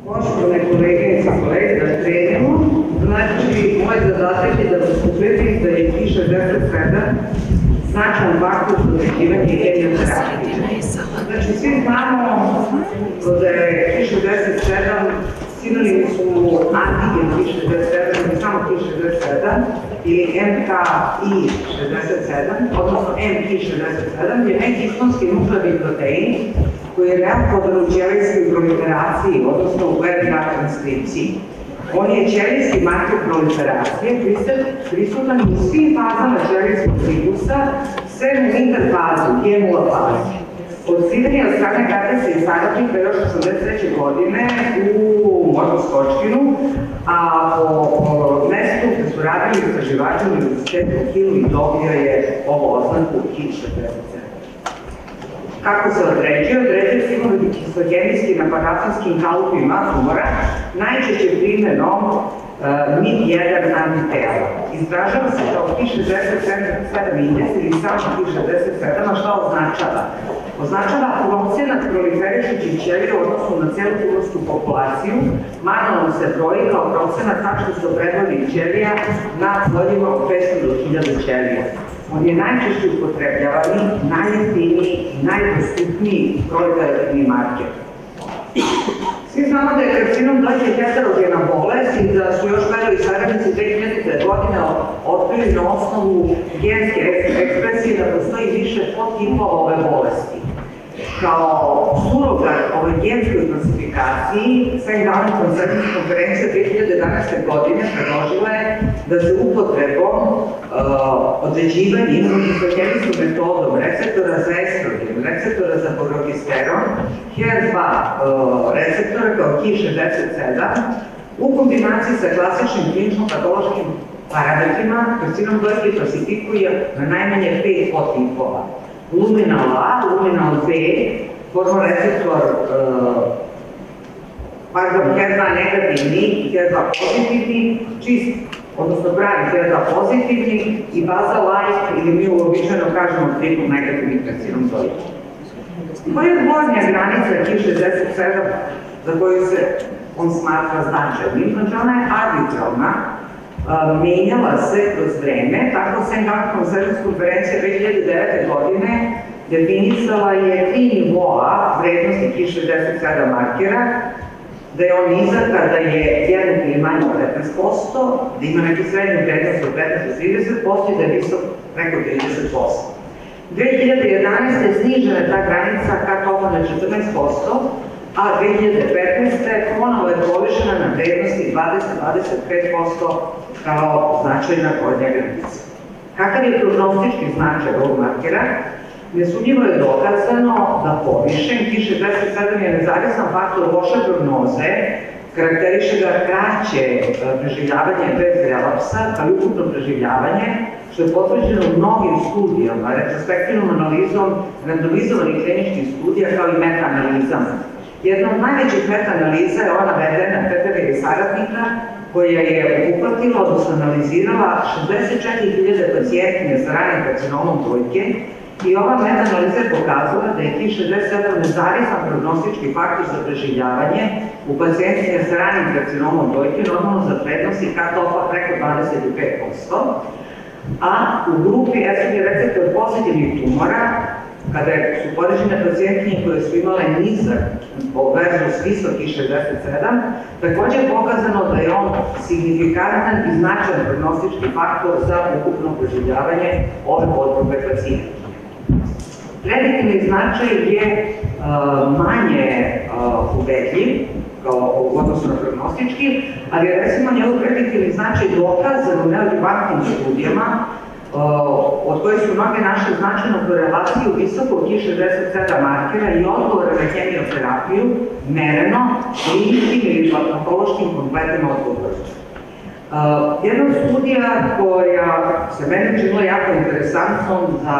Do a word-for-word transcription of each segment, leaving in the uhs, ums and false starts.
Poštovane koleginice i kolege, da krenemo. Znači, moj zadatak je da vas utvrdim da je Ki šezdeset sedam značajan faktor za određivanje hemioterapije. Znači, svi znamo da je Ki šezdeset sedam sinonimi su antigen Ki šezdeset sedam ili samo Ki šezdeset sedam ili M K I šezdeset sedam, odnosno M Ki šezdeset sedam je nekistonski nuklearni protein koji je neophodan u ćelijskoj proliferaciji, odnosno u V R K transkripciji. On je ćelijski marker proliferacije, prisutan u svim fazama ćelijskog ciklusa, sve u interfazu, hemula fazi. Odsiranje od strane Gatesa i saradnika još osamdeset treće godine u možda Skočkinu, a po mestu gde su radili istraživači univerzitetu u Kilu i dobio je ovo oznaku Ki šezdeset sedam. Kako se određuje? Određuje se imunohistohemijskim napadacinskim kalupima tumora, najčešće primjenom M I D jedan antitela. Izražava se kao Ki šezdeset sedam indeks ili samo Ki šezdeset sedam, a šta označava? Označava procenat proliferišućih ćelija u odnosu na celu tumorsku populaciju, manualno se broji kao procenat tačno se predvodnih ćelija na poljima od petsto do hiljadu ćelija. On je najčešće upotrebljavani, najjeftiniji i najdostupniji proliferativni marker. Svi znamo da je karcinom dojke heterogena bolest i da su još Ferovi saradnici dve hiljadite godine otkrili na osnovu genske ekspresije da postoji više podtipova ove bolesti. Kao surogat ovoj genskoj klasifikaciji, Svetovna konferencija konferencija dve hiljade jedanaeste. godine predložila je da se upotrebom određivanja imunohistohemijskom metodom receptora za estrogen, receptora za progesteron, H E R dva receptora kao Ki šezdeset sedam, u kombinaciji sa klasičnim klinično-patološkim parametrima, karcinom dojke klasifikuje na najmanje pet podtipova. Luminal A, luminal B, hormoreceptor, pardon, H E R dva negativni i H E R dva pozitivni, čist, odnosno pravi H E R dva pozitivni i baza-like, ili mi uobičajeno kažemo triple negativni karcinom dojke. Koja je gornja granica Ki šezdeset sedam za koju se on smatra značajnim? Znači, ona je arbitralna, menjala se kroz vreme, tako Svetovna konferencija dve hiljade devete. godine definisala je tri nivoa vrednosti Ki šezdeset sedam markera, da je on nizak kada je jednak ili manje od petnaest posto, da ima neku srednju vrednost od petnaest do trideset posto i da je visok preko trideset posto. dve hiljade jedanaeste. snižena je ta granica ka toga na četrnaest posto, a dve hiljade petnaeste. ponovo je povišena na vrednosti dvadeset do dvadeset pet posto kao značajna gornja granica. Kakav je prognostički značaj ovog markera? Nesumnjivo je dokazano da povišen Ki šezdeset sedam je nezavisan faktor loše prognoze, karakteriše ga kraće preživljavanje bez relapsa, ali ukupno preživljavanje, što je potvrđeno u mnogim studijama, retrospektivnom analizom randomizovanih kliničkih studija kao i meta-analizama. Jedna od najvećih meta-analiza je ona navedena Petrova i saradnika, koja je uplatila, odnosno analizirala šezdeset četiri hiljade pacijentkinja sa ranim karcinomom dojke i ova meta-analiza je pokazala da je Ki šezdeset sedam nezavisan prognostički faktor za preživljavanje u pacijentkinja sa ranim karcinomom dojke, normalno za prednosti cut-offa preko dvadeset pet posto, a u grupi estrogen receptor pozitivnih tumora, kada su poređene pacijentkinje koje su imale nizak versus visok Ki šezdeset sedam, također je pokazano da je on signifikantan i značajan prognostički faktor za ukupno preživljavanje ove podgrupe pacijenta. Prediktivni značaj je manje ubedljiv u odnosu na prognostički, ali je recimo njegov prediktivni značaj dokazan u neodibantnim studijama od koje su mnoge naše značajnu korelaciju visokog Ki šezdeset sedam markera i odgovora na hemioterapiju mereno kliničkim ili patološkim kompletnim odgovorom. Jedna od studija koja se meni činila jako interesantnom za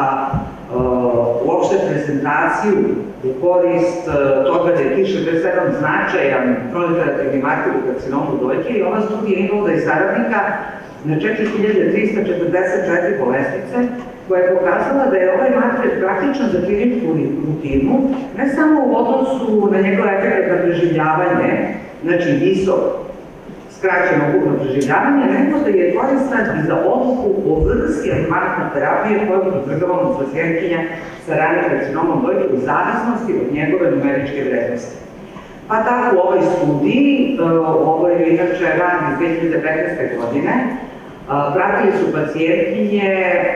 uopšte prezentaciju u korist toga da je Ki šezdeset sedam značajan proliferativni marker u karcinomu dojke i ova studija Ingolda i saradnika na četiri hiljade trista četrdeset četiri bolesnice, koja je pokazala da je ovaj marker praktičan za kliničku rutinu, ne samo u odnosu na njegove efekte na preživljavanje znači visok, skraćeno ukupno preživljavanje, nego da je koristan i za odluku o vrsti adjuvantne terapije koju podržavamo pacijentkinja sa ranim karcinomom dojke u zavisnosti od njegove numeričke vrednosti. Pa tako u ovoj studiji, ovo je inače rad iz dve hiljade petnaeste. godine, pratili su pacijentkinje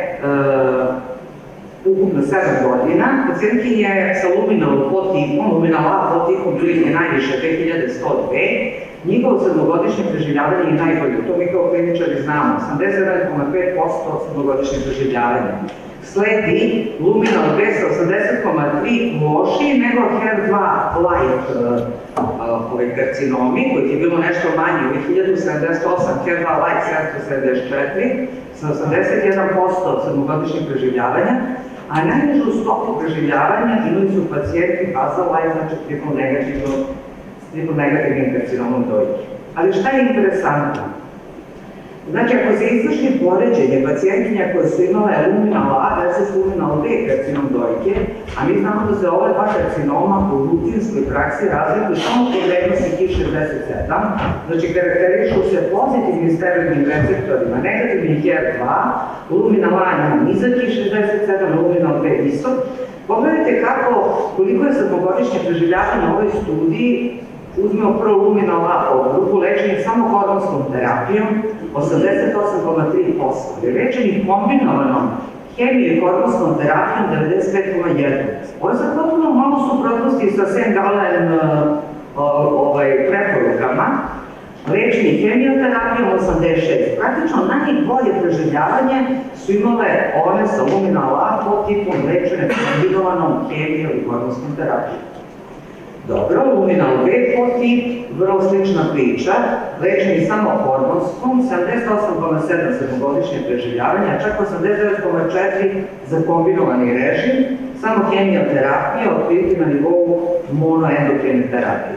ukupno sedam godina, pacijentkinje sa luminal podtipom, luminal A podtipom bili je najviše dve hiljade sto dve, njihovo sedmogodišnje preživljavanje je najbolje, to mi kao kliničari znamo, osamdeset sedam zarez pet posto sedmogodišnje preživljavanje. Sledi luminal B sa osamdeset zarez tri lošiji nego H E R dva light karcinomi, koji je bilo nešto manje, u hiljadu sedamdeset osam, H E R dva light sedamsto sedamdeset četiri, sa osamdeset jedan posto sedmogodišnjeg preživljavanja, a najnižu stopu preživljavanja imali su pacijenti basal light, znači triple negativnim karcinomom dojke. Ali šta je interesantno? Znači, ako se izvrši poređenje pacijentkinja koje su imale luminal A versus luminal B karcinom dojke, a mi znamo da se ove dva karcinoma u rutinskoj praksi razlikuju samo po vrednosti Ki šezdeset sedam, znači karakterišu se pozitivnim steroidnim receptorima, negativnim H E R dva, luminal A ima nizak Ki šezdeset sedam, luminal B visok. Pogledajte kako, koliko je sedmogodišnje preživljavanje u ovoj studiji. Uzmemo prvo luminal A podgrupu, lečenje samo hormonskom terapijom, osamdeset osam zarez tri posto, je lečenje kombinovanom hemijom i hormonskom terapijom devedeset pet zarez jedan posto. Ovo je sad potpuno malo suprotnosti sa Sen-Galen preporukama, lečenje hemioterapijom osamdeset šest. Praktično najbolje preživljavanje su imale one sa luminal A podtipom lečene kombinovanom hemijom i hormonskom terapijom. Dobro, luminal B podtip, vrlo slična priča, lečeni samo hormonskom, sedamdeset osam zarez sedam sedmogodišnje preživljavanje, a čak osamdeset devet zarez četiri za kombinovani režim, samo hemioterapija, otprilike na nivou monoendokrine terapije.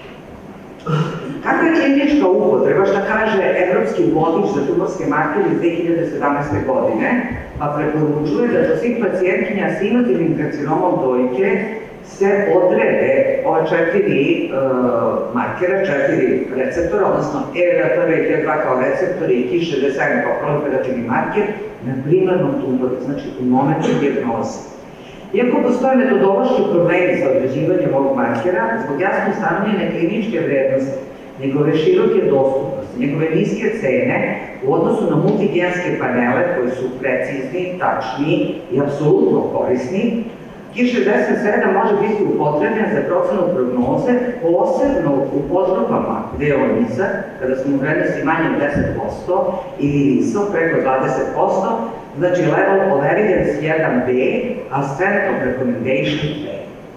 Kakva je klinička upotreba, šta kaže Evropski vodič za tumorske markere iz dve hiljade sedamnaeste. godine, pa preporučuje da do svih pacijentkinja s inotivnim karcinomom dojke se odrede ova četiri markera, četiri receptora, odnosno E R P R i H E R dva kao receptori i Ki šezdeset sedam kao proliferativni marker na primarnom tumoru, znači u momentu dijagnoze. Iako postoje metodološki problemi za određivanjem ovog markera, zbog jasno ustanovljene kliničke vrednosti, njegove široke dostupnosti, njegove niske cene u odnosu na multigenske panele koji su precizni, tačni i apsolutno korisni, Ki šezdeset sedam može biti upotrebljen za procenu prognoze, posebno u podgrupama gde je on nizak, kada smo u vrednosti manje od deset posto ili visok, preko dvadeset posto, znači level of evidence jedan B, a strength of recommendation B.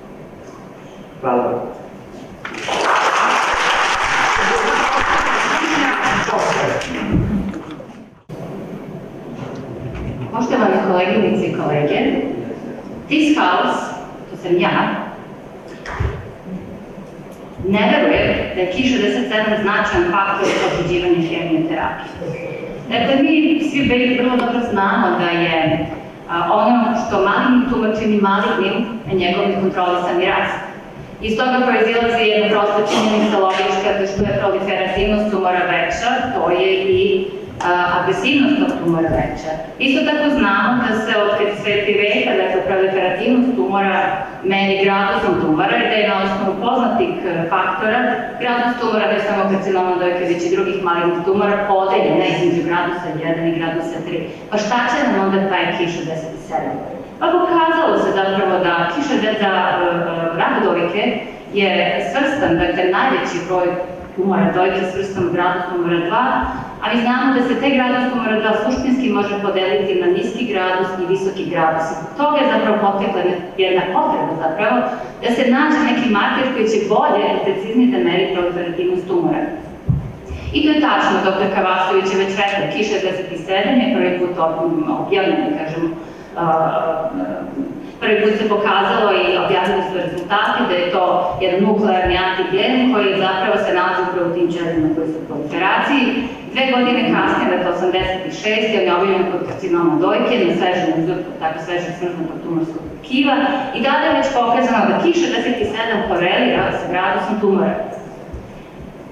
Hvala. Poštovane koleginice i kolege, This House, to sam ja, ne veruje da je Ki šezdeset sedam značajan faktor za određivanje hemioterapije. Dakle, mi svi vrlo dobro znamo da je ono što malignim tumor čini malignim je njegov nekontrolisani rast. Iz toga proizilazi jedna prosta činjenica logička da što je proliferativnost tumora veća, to je i agresivnost tog tumora veća. Isto tako znamo da se od sveti veka, dakle, proliferativnost tumora meri gradusom tumora i da je na osnovu poznatih faktora gradus tumora, ne samo karcinoma dojke, već i drugih malignih tumora, podeljena između gradusa jedan i gradusa tri. Pa šta će nam onda taj Ki šezdeset sedam? Pa pokazalo se zapravo da Ki šezdeset sedam rak dojke je svrstan, dakle, najveći broj tumora dojke svrstan u gradus tumora dva, ali znamo da se taj gradus tumora dva suštinski može podeliti na niski gradus i visoki gradus. Zbog toga je zapravo potekla jedna potreba zapravo da se nađe neki marker koji će bolje i preciznije da meri proliferativnost tumora. I to je tačno, doktor Kavasović je već rekla, Ki šezdeset sedam je prvi put objavljeno, kažemo, prvi put se pokazalo i objavili su rezultati da je to jedan nuklearni antigen koji zapravo se nalazi upravo u tim ćelijama koji su u proliferaciji. Dve godine kasnije, dakle osamdeset šeste. on je objavljen kod karcinoma dojke na svežem uzorku, tako svežeg smrznutog tumorskog tkiva i tada je već pokazano da Ki šezdeset sedam korelira sa gradusom tumora.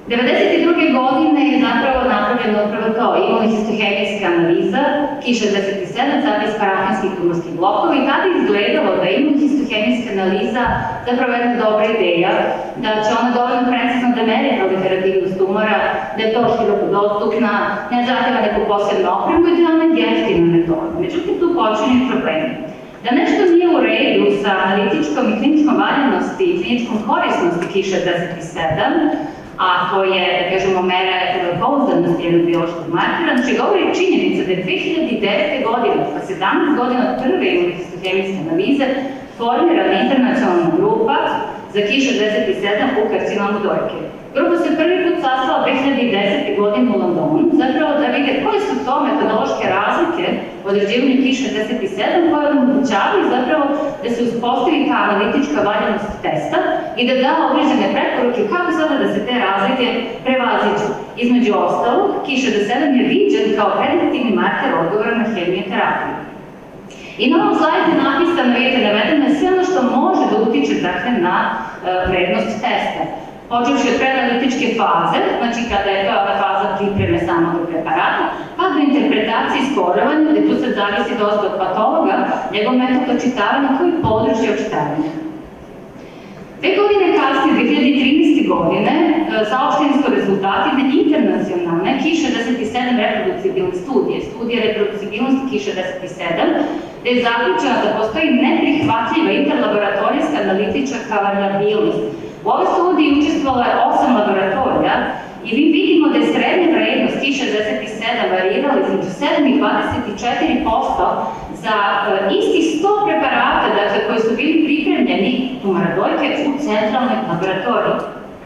devedeset druge godine je zapravo napravljeno upravo to, imunohistohemijska analiza, Ki šezdeset sedam, zapis parafinskih tumorskih blokova i tada je izgledalo da imunohistohemijska analiza zapravo jedna dobra ideja, da će ona dovoljno precizno da meri proliferativnost tumora, da je to široko dostupna, ne zahteva neku posebnu opremu i da je ona jeftina metoda. Međutim, tu počinju problemi. Da nešto nije u redu sa analitičkom i kliničkom valjanosti i kliničkom korisnosti Ki šezdeset sedam, a to je, da kažemo, mera pouzdanosti jednog biološkog markera, znači govori činjenica da je dve hiljade devete. godine, pa sedamnaest godina od prve imunohistohemijske analize, formirana internacionalna grupa za Ki šezdeset sedam u karcinomu dojke. Grupa se prvi put sastala dve hiljade desete. godine u Londonu, zapravo da vide koje su to metodološke razlike u određivanju Ki šezdeset sedam koje omogućavaju zapravo da se uspostavi ta analitička valjanost testa i da da određene preporuke kako sada da se te razlike prevaziđu. Između ostalog, Ki šezdeset sedam je viđen kao prediktivni marker odgovora na hemioterapiju. I na ovom slajdu je napisano, vidite, navedeno je sve ono što može da utiče dakle na vrednost testa. Počevši od preanalitičke faze, znači kada je to faza pripreme samog preparata, pa do interpretacije i skorovanja, gde tu se zavisi dosta od patologa, njegov metod očitavanja koji područje očitavanja. Dve godine kasnije, dve hiljade trinaeste. godine, saopšteni su rezultati internacionalne Ki šezdeset sedam reproducibilne studije, studije reproducibilnosti Ki šezdeset sedam, gde je zaključeno da postoji neprihvatljiva interlaboratorijska analitička variabilnost. U ovoj studiji učestvovalo je osam laboratorija i mi vidimo da je srednja vrednost Ki šezdeset sedam varirala između sedam i dvadeset četiri posto za istih sto preparata, dakle, koji su bili pripremljeni tumora dojke u centralnoj laboratoriji.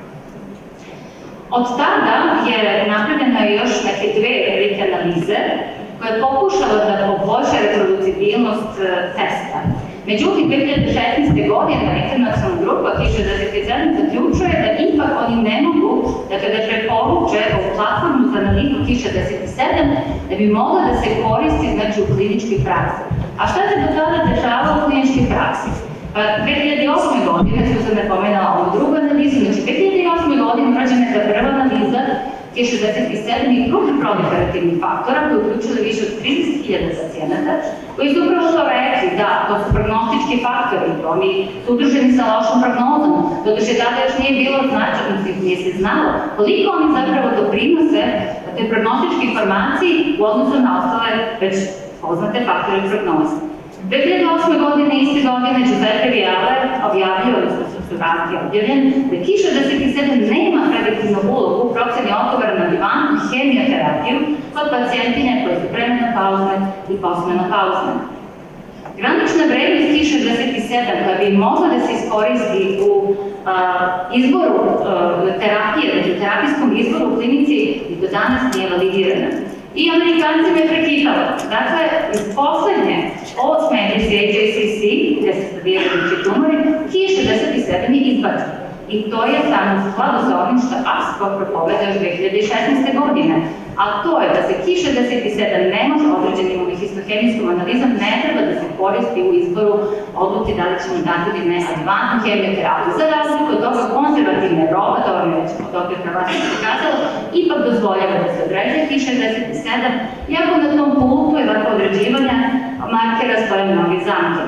Od tada je napravljena još neke dve velike analize koje je pokušala da poboljša reproducibilnost testa. Međutim, dve hiljade šesnaeste. godine internacionalna grupa Ki šezdeset sedam zaključuje da ipak oni ne mogu, dakle da preporuče ovu platformu za analizu Ki šezdeset sedam da bi mogla da se koristi, znači, u kliničkoj praksi. A šta se do tada dešava u kliničkoj praksi? Pa dve hiljade osme. godine, su se napomenala ovu drugu analizu, znači dve hiljade osme. godine urađena je ta prva analiza Ki šezdeset sedam i drugih proliferativnih faktora koji uključili više od trideset hiljada pacijenata, koji su upravo to rekli da to su prognostički faktori, oni su udruženi sa lošom prognozom, zato što tada još nije bilo značajno, nije se znalo koliko oni zapravo doprinose te prognostičke informacije u odnosu na ostale već poznate faktore prognoze. dve hiljade osme. godine, iste godine, Giuseppe Viale objavio, odnosno su razli objavljen, da Ki šezdeset sedam nema prediktivnu ulogu u proceni odgovora na adjuvantnu hemioterapiju kod pacijentinja koje su premenopauzne i postmenopauzne. Granična vrednost Ki šezdeset sedam koja bi mogla da se iskoristi u izboru terapije, znači u terapijskom izboru u klinici, i do danas nije validirana. I Amerikancima je prekidalo. Dakle, iz poslednje osme edisije J J C C, gde se studiraju lični tumori, Ki šezdeset sedam je izbačen. I to je samo u skladu sa onim što ASCO propoveda još dve hiljade šesnaeste. godine. A to je da se Ki šezdeset sedam ne može određenim histohemijskom analizom ne treba da se koristi u izboru odluke da li ćemo dati ili ne adjuvantnu hemioterapiju. Za razliku od toga, konzervativna Evropa, to vam je već od doktora Vasića pokazala, ipak dozvoljava da se određuje Ki šezdeset sedam, iako na tom putu je dakle određivanja markera stoje mnogi zamke.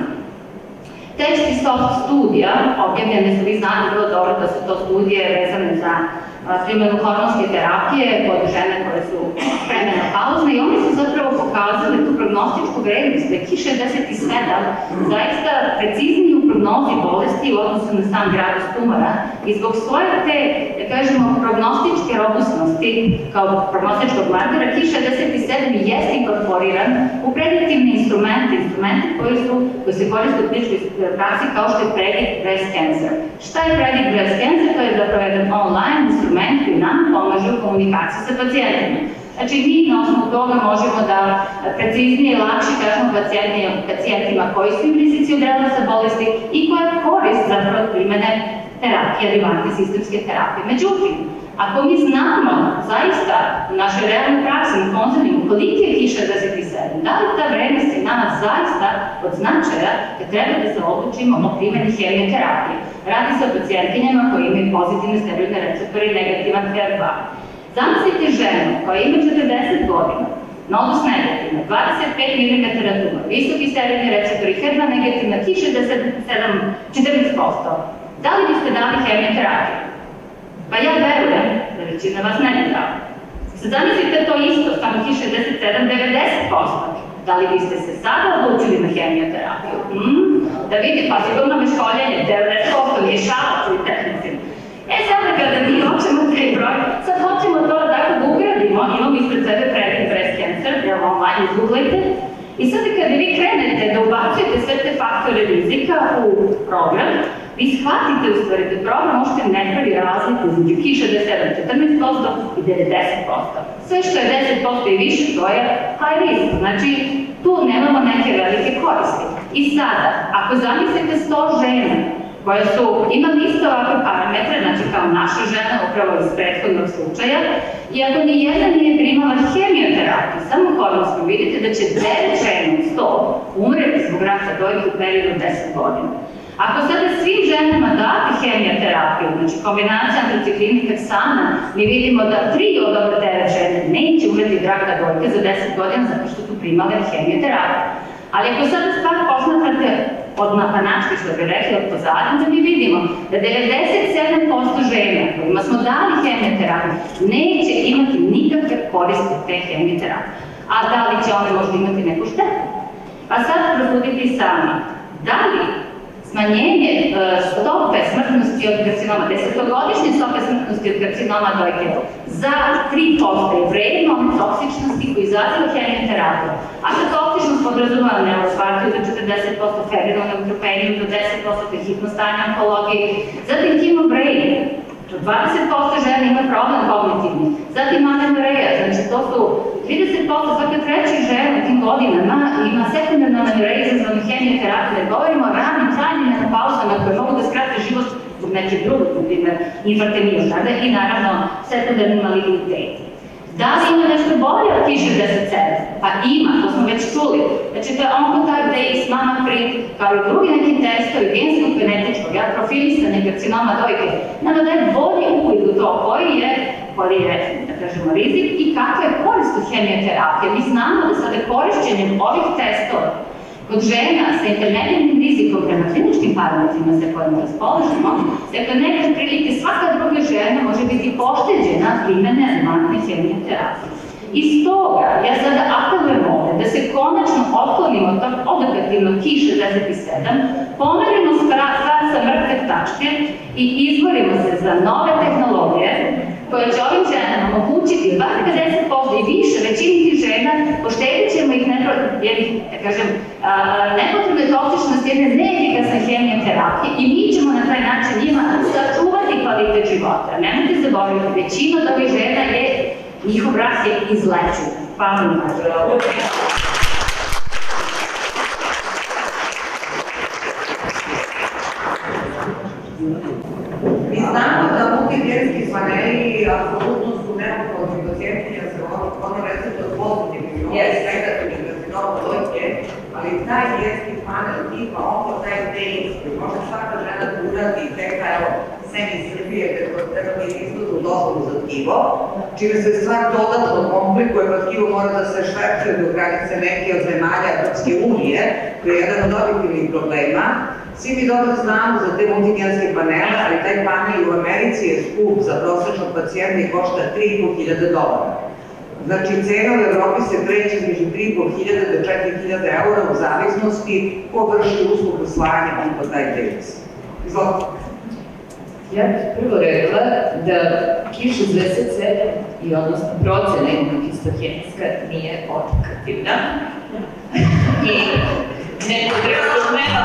Tekst iz tog studija, objavljene su, vi znate vrlo dobro da su to studije vezane za primjenu hormonske terapije kod žene koje su premenopauzne i oni su zapravo pokazali tu prognostičku vrednost da je Ki šezdeset sedam zaista precizniji u prognozi bolesti u odnosu na sam gradus tumora i zbog svoje te, da kažemo, prognostičke robustnosti kao prognostičkog markera Ki šezdeset sedam jeste inkorporiran u prediktivne instrumente, instrumente koji, su, koji se koriste u kliničkoj praksi kao što je Predict Breast Cancer. Šta je Predict Breast Cancer? To je zapravo jedan online instrument koji nam pomaže u komunikaciji sa pacijentima. Znači, mi na osnovu toga možemo da preciznije i lakše kažemo pacijentima koji su im rizici od relasa bolesti i koja je korist zapravo primene terapije, adjuvantne sistemske terapije. Međutim, ako mi znamo zaista u našoj realnoj praksi i konzervima koliki je Ki šezdeset sedam, da li ta vrednost je nama zaista od značaja da treba da se odlučimo o primjeni hemioterapije? Radi se o pacijentkinjama koji imaju pozitivne steroidne receptore i negativan T R dva. Zamislite ženu koja ima četrdeset godina, nodus negativna, dvadeset pet milimetara tumor, visoki steroidni receptori, H E R dva negativna, Ki šezdeset sedam, četrnaest posto. Da li biste dali hemioterapiju? Pa ja verujem da većina vas ne bi dala. Sad zamislite to isto, samo Ki šezdeset sedam, devedeset posto. Da li biste se sada odlučili na hemioterapiju? Hmm? Da vidite, pa sigurno meškoljenje, devedeset posto nije šala koji tehnicima. E sada kada mi hoćemo taj broj, sad hoćemo to da ugradimo, imamo ispred sebe predlog breast cancer, jer online izgooglajte, i sada kada vi krenete da ubacujete sve te faktore rizika u program, vi shvatite u stvari da program možete ne pravi razliku između Ki šezdeset sedam, četrnaest posto i devedeset posto. Sve što je deset posto i više, to je high risk, znači tu nemamo neke velike koristi. I sada, ako zamislite sto žena koje su imali isto ovakve parametre, znači kao naša žena, upravo iz prethodnog slučaja, i ako nijedna nije primala hemioterapiju, samo hormonskom, vidite da će devet žena od sto umreti zbog raka dojke u periodu deset godina. Ako sada svim ženama date hemioterapiju, znači kombinacija antrociklina i taksana, mi vidimo da tri od ove devet žene neće umreti od raka dojke za deset godina zato što su primale hemioterapiju. Ali ako sada stvar posmatrate od napanačke, što bi rekli, od pozadnje, da mi vidimo da devedeset sedam posto žena kojima smo dali hemioterapiju neće imati nikakve koriste te hemioterapije. A da li će one možda imati neku štetu? Pa sad prosudite i sami. Da li smanjenje stope smrtnosti od karcinoma, desetogodišnje stope smrtnosti od karcinoma dojke za tri posto je vredno toksičnosti koji izaziva hemioterapiju. Ako toksičnost podrazumeva neurospatiju za četrdeset posto, febrilnu neutropeniju do deset posto, te hitno stanje onkologije, zatim hemobrain, dvadeset posto žena ima problem kognitivni, zatim amenorreja, znači to su trideset posto svaka treća žena u tim godinama ima sekundarna amenorreja izazvana hemioterapiju, da govorimo o ranim trajnim menopauzama koje mogu da skrate život zbog neke druge, na primjer infarkta miokarda i naravno sekundarni maligniteti. Da li ima nešto bolje od Ki šezdeset sedam? Pa ima, to smo već čuli. Znači to je Oncotype D X, MammaPrint, kao i drugi neki testovi genskog genetičkog, ja profilisanje karcinoma dojke, nama daje bolji uvid u to koji je, koji je, da kažemo, rizik i kakva je korist od hemioterapije. Mi znamo da sada korišćenjem ovih testova kod žena sa intermedijalnim rizikom prema kliničkim parametrima sa kojima raspolažemo, dakle neka prilike svaka druga žena može biti pošteđena primene adjuvantne hemioterapije. I stoga, ja sada apelujem ovde da se konačno otklonimo od tog odokativnog Ki šezdeset sedam, pomerimo sa mrtve tačke i izborimo se za nove tehnologije koje će ovim ženama omogućiti bar pedeset posto i više većini tih žena, poštedit ćemo ih nepotrebne toksičnosti jedne neefikasne hemioterapije i mi ćemo na taj način njima sačuvati kvalitet života. Nemojte zaboraviti, većina od ovih žena je, njihov rak je izlečen. Hvala mi. Mi znamo da multigenski paneli apsolutno su neophodni pacijentinja za ono receptor pozitivni i ono negativni karcinoma dojke, ali taj genski panel tipa Oncotype D X koji može svaka žena da uradi tek evo semi Srbije kako treba da izgledu dozvolu za tkivo, čime se stvar dodatno komplikuje, pa tkivo mora da se šverčuje do granice neke od zemalja Evropske unije, koji je jedan od objektivnih problema. Svi mi dobro znamo za te multigenske panele, ali taj panel u Americi je skup za prosječnog pacijenta i košta tri i po hiljade dolara. Znači, cena u Evropi se kreće između tri i po hiljade do četiri hiljade eura u zavisnosti ko vrši uslugu slanja Oncotype D X. Izvolite. Ja bih prvo rekla da Ki šezdeset sedam i odnosno procena imunohistohemijska nije odokativna i ne podrazumeva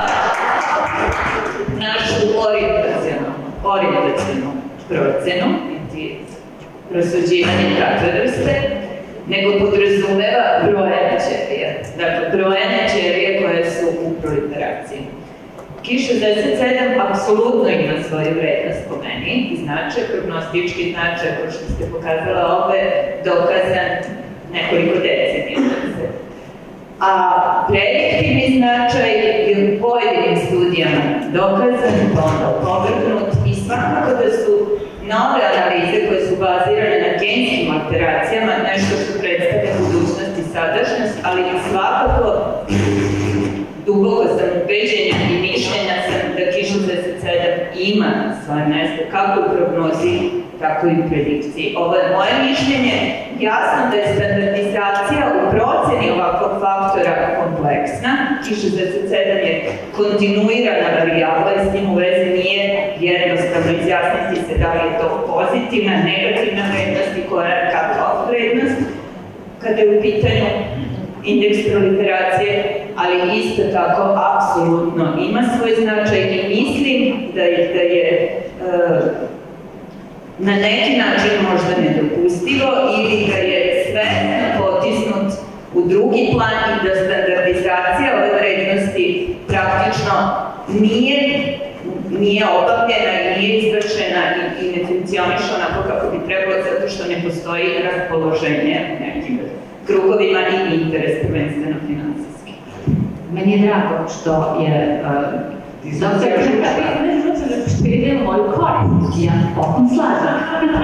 našu orijentacionu procenu, niti prosuđivanje takve vrste, nego podrazumeva brojene ćelije. Dakle, brojene ćelije koje su u proliferaciji. Ki šezdeset sedam apsolutno ima svoju vrednost po meni i značaj, prognostički značaj, kao što ste pokazala ovde, dokazan nekoliko decenija. A prediktivni značaj je u pojedinim studijama dokazan, pa onda opovrgnut i svakako da su nove analize koje su bazirane na genskim alteracijama nešto što predstavlja budućnost i sadašnjost, ali svakako duboko sam ubeđenja i mišljenja sam da Ki šezdeset sedam ima svoje mesto kako u prognozi, tako i u predikciji. Ovo je moje mišljenje. Jasno da je standardizacija u proceni ovakvog faktora kompleksna. Ki šezdeset sedam je kontinuirana varijabla i s njim u vezi nije jednostavno izjasniti se da li je to pozitivna, negativna vrednost i koja je cut-off vrednost kada je u pitanju indeks proliferacije, ali isto tako apsolutno ima svoj značaj i mislim da je, da je uh, na neki način možda nedopustivo ili da je svesno potisnut u drugi plan i da standardizacija ove vrednosti praktično nije, nije obavljena i nije izvršena i, i ne funkcioniše onako kako bi trebalo zato što ne postoji raspoloženje nekim krugovima i interes prvenstveno finansijski. Meni je drago što je doktor Krkavić špedila moju korist. Ja potpuno slažem.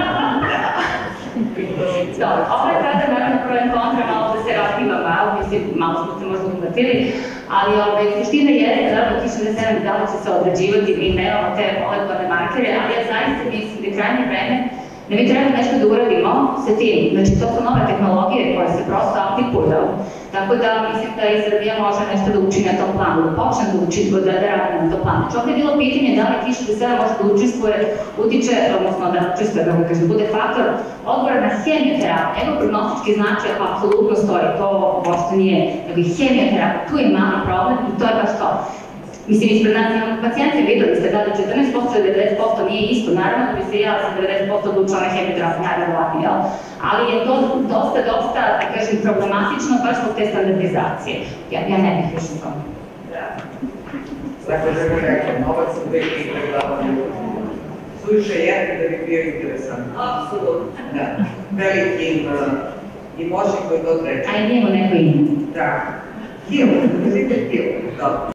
Dobro, ovo je sada naravno pro i kontra, malo da se raspiva malo, mislim, malo smo se možda uhvatili, ali suština jeste da Ki šezdeset sedam da li će se odrađivati, mi nemamo te molekulne markere, ali ja zaista mislim da je krajnje vreme da mi treba nešto da uradimo sa tim. Znači, to su nove tehnologije koje se prosto aplikuju. Tako da mislim da i Srbija može nešto da uči na tom planu, da počne da uči, da, da radi na tom planu. Znači, ovdje je bilo pitanje da li Ki šezdeset sedam može da učestvuje, utiče, odnosno da učestvuje, da mu kaže, bude faktor odgovora na hemioterapiju. Njegov prognostički značaj apsolutno stoji, to uopšte nije, nego i hemioterapija, tu je mali problem i to je baš to. Mislim, ispred nas imamo pacijente, videli ste da li četrnaest posto i devedeset posto nije isto, naravno da bi se ja sa devedeset posto odlučila na hemioterapiju, najverovatnije, jel? Ali je to dosta, dosta, da kažem, problematično baš zbog te standardizacije. Ja, ja ne bih više u tome. Da. Dakle, da ga rekao, novac uvijek igra glavno. Suviše jedno da bi bio interesant. Apsolutno. Da. Velikim i moćnim koji to treće. A i njemu neko ime. Da. Hilo, uzite hilo. Dobro.